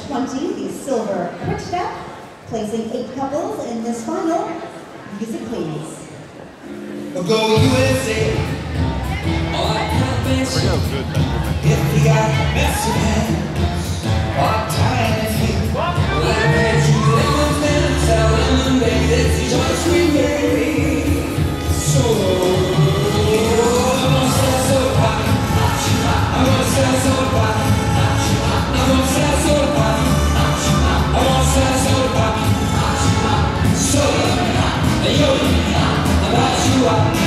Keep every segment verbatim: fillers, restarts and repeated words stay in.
twenty, the silver Quickstep, placing eight couples in this final. Music, please. We'll go U S A. All I can't mention. If you got messy hands, all tiny feet. Well, I bet you lemons and tell them baby that you just sweet baby. So, I'm gonna sell so hot. I'm gonna sell so hot. I'm gonna sell so hot. I'm gonna sell so hot. So, yo, about you up.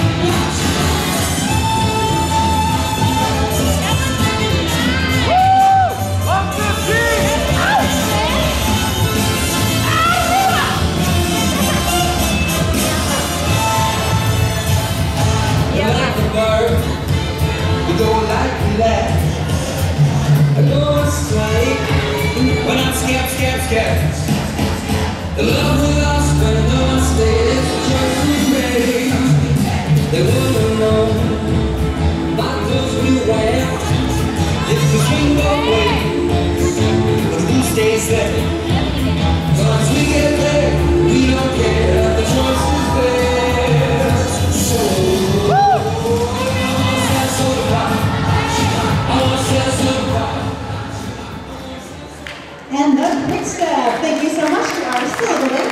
We go like that. I go straight when I'm scared, scared, scared. The love we lost when no one stays just remain. They wouldn't know my clothes we wear. If we swing both ways, but who stays there? Once we get there, we don't care. The choice is there. So. And the Quickstep. Thank you so much to our silver winner.